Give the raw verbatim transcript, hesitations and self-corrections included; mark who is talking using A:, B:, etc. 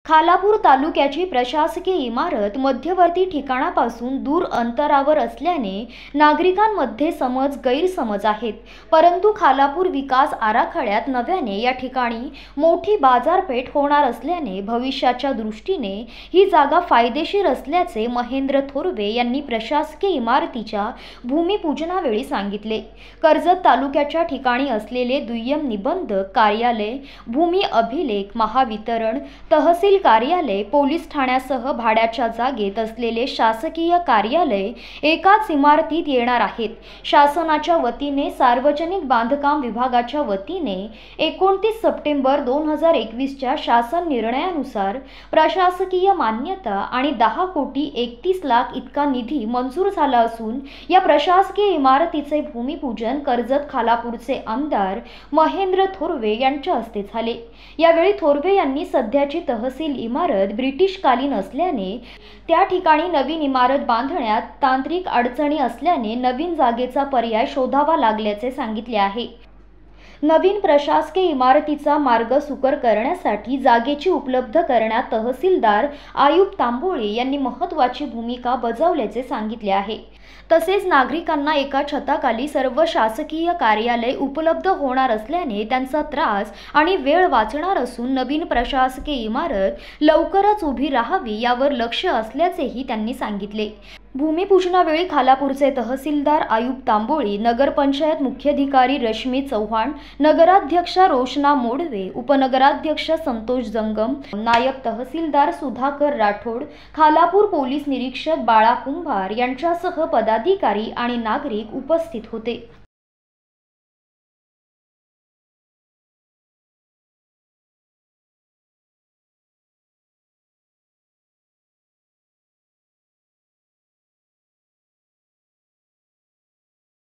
A: खालापूर तालुक्याची प्रशासकीय इमारत मध्यवर्ती ठिकाणापासून दूर अंतरावर असल्याने नागरिकांमध्ये समज गैरसमज आहेत। परंतु खालापूर विकास आराखड्यात नव्याने या ठिकाणी मोठी बाजारपेठ होणार असल्याने भविष्याच्या दृष्टीने ही जागा फायदेशीर असल्याचे महेंद्र थोरवे यांनी प्रशासकीय इमारतीच्या भूमिपूजनावेळी सांगितले। कर्जत तालुक्याच्या ठिकाणी असलेले दुय्यम निबंधक कार्यालय, भूमी अभिलेख, महावितरण, तहसील कार्यालय, पोलीस ठाण्यासह भाड्याच्या जागेत असलेले शासकीय कार्यालय एकाच इमारतीत येणार आहेत। शासनाच्या वतीने सार्वजनिक बांधकाम विभागाच्या वतीने एकोणतीस सप्टेंबर दोन हजार एकवीस च्या शासन निर्णयानुसार प्रशासकीय मान्यता आणि दहा कोटी एकतीस लाख इतका निधी मंजूर झाला असून या प्रशासकीय इमारतीचे भूमिपूजन कर्जत खालापूरचे आमदार महेंद्र थोरवे यांच्या हस्ते झाले। यावेळी थोरवे यांनी सध्याची तहसील इमारत ब्रिटिशकालीन असल्याने त्या ठिकाणी नवीन इमारत बांधण्यात तांत्रिक अडचणी असल्याने नवीन जागेचा पर्याय शोधावा लागल्याचे सांगितले आहे। नवीन प्रशासकीय इमारतीचा मार्ग सुकर करण्यासाठी जागेची उपलब्ध करण्यात तहसीलदार आयुब तांबोळी यांनी महत्त्वाची भूमिका बजावल्याचे सांगितले आहे। तसेच नागरिकांना एका छताखाली सर्व शासकीय कार्यालय उपलब्ध होणार असल्याने त्यांचा त्रास आणि वेळ वाचणार असून नवीन प्रशासकीय इमारत लवकरच उभी राहावी यावर लक्ष असल्याचेही त्यांनी सांगितले। भूमिपूजनावेळी खालापूरचे तहसीलदार आयुब तांबोळी, नगरपंचायत मुख्याधिकारी रश्मी चव्हाण, नगराध्यक्षा रोशना मोडवे, उपनगराध्यक्ष संतोष जंगम, नायब तहसीलदार सुधाकर राठोड, खालापूर पोलीस निरीक्षक बाळा कुंभार यांच्यासह पदाधिकारी आणि नागरिक उपस्थित होते।